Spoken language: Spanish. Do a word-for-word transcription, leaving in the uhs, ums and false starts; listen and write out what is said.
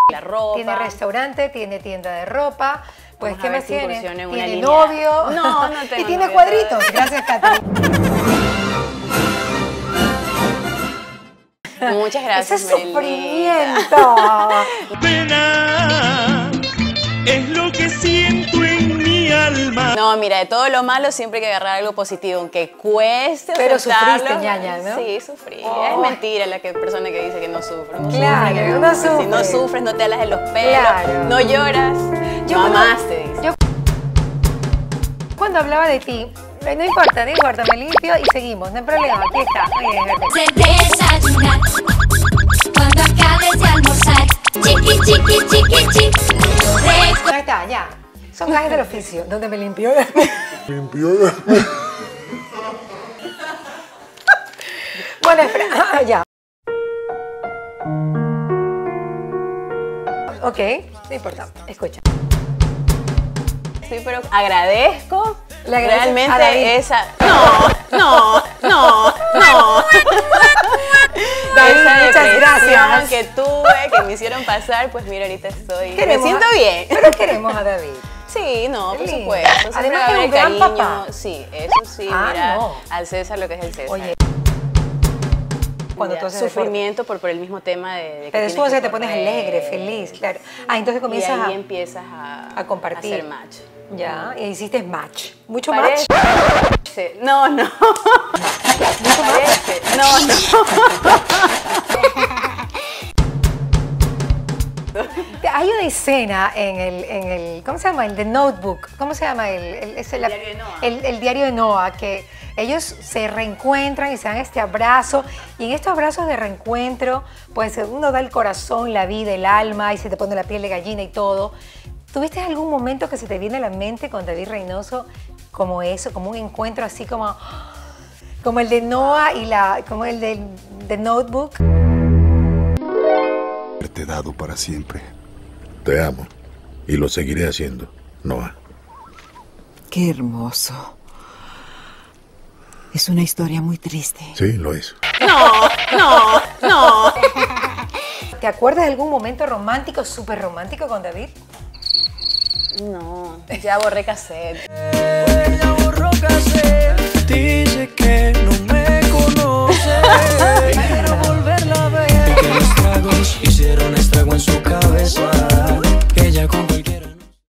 la ropa. Tiene restaurante, tiene tienda de ropa. Pues, Vamos ¿qué a ver más si tiene? incursiona en una Tiene línea. novio. No, no tengo Y tiene novio cuadritos. todavía. Gracias, Katy. Muchas gracias, Ese Marilita. sufrimiento. Pena es lo que siento en mi alma. No, mira, de todo lo malo siempre hay que agarrar algo positivo, aunque cueste Pero aceptarlo. sufriste, ñaña, ¿no? Sí, sufrí. Oh. Es mentira la que, persona que dice que no sufre. No Claro, sufre, que no Si sufre. no sufres, no te alas de los pelos, Claro. no lloras, Yo no cuando- amaste, dice. yo- Cuando hablaba de ti, eh, no importa, no importa, me limpio y seguimos, no hay problema, aquí está. Muy bien, Gertie. De desayunar, cuando acabes de almorzar, chiqui, chiqui, chiqui, chiqui. Recuerda. Ahí está, ya. Son gajes del oficio, donde me limpió. Bueno, espera, ya. Ok, no importa, escucha. Sí, pero agradezco Le agradeces realmente a David. esa... No, no, no, no. David, Esa muchas depresión gracias. que tuve, que me hicieron pasar, pues mira, ahorita estoy... Queremos me siento a- bien. Pero queremos a David. Sí, no, por Lindo. supuesto. Siempre Además va a que es haber un gran cariño. papá. Sí, eso sí, Ah, mira, no. al César lo que es el César. Oye, cuando Ya, tú haces deporte. sufrimiento por, por el mismo tema de, de que Pero después tienes te que pones correr. alegre, feliz, claro. Ah, entonces Y comienzas ahí a, empiezas a, a compartir. a hacer match. Ya, y hiciste match. ¿Mucho Parece- match? No, no. Parece. No, no. Hay una escena en el, en el, ¿cómo se llama? El The Notebook. ¿Cómo se llama? El, el, es el, Diario de Noah. el- el diario de Noah, que ellos se reencuentran y se dan este abrazo. Y en estos abrazos de reencuentro, pues uno da el corazón, la vida, el alma, y se te pone la piel de gallina y todo. ¿Tuviste algún momento que se te viene a la mente con David Reynoso como eso, como un encuentro así como, como el de Noah y la, como el de The Notebook? Te he dado para siempre. Te amo y lo seguiré haciendo, Noah. Qué hermoso. Es una historia muy triste. Sí, lo es. No, no, no. ¿Te acuerdas de algún momento romántico, súper romántico con David? No, ya borré cassette.